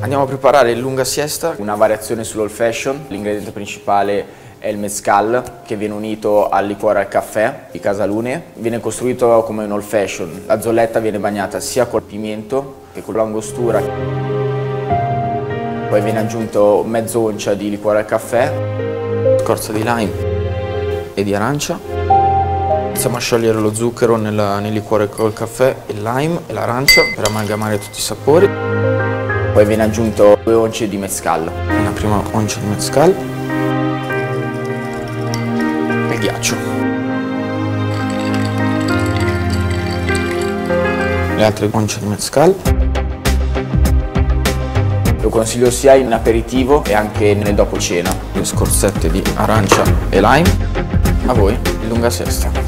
Andiamo a preparare il Lunga Siesta, una variazione sull'old fashion. L'ingrediente principale è il Metzcal, che viene unito al liquore al caffè di casa Lunae. Viene costruito come un old fashion. La zolletta viene bagnata sia col pimiento che con l'angostura. Poi viene aggiunto mezzo oncia di liquore al caffè, scorza di lime e di arancia. Iniziamo a sciogliere lo zucchero nel liquore col caffè, il lime e l'arancia per amalgamare tutti i sapori. Poi viene aggiunto 2 once di Metzcal. Una prima oncia di Metzcal e ghiaccio. Le altre once di Metzcal. Lo consiglio sia in aperitivo e anche nel dopo cena. Le scorzette di arancia e lime. A voi il Lunga Siesta.